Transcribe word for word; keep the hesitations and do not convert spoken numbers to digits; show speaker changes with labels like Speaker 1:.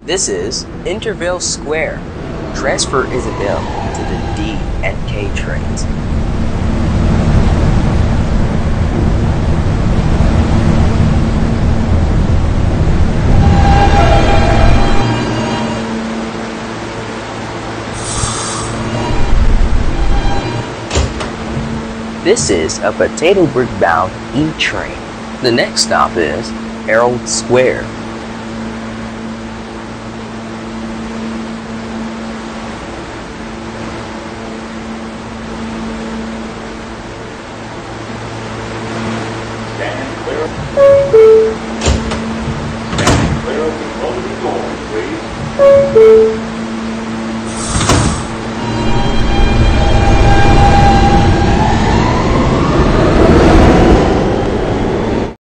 Speaker 1: This is Intervale Square. Transfer Isabel to the D and K trains. This is a Potatoburg bound E train. The next stop is Herald Square.
Speaker 2: Stand clear. Stand clear of the closing doors, please.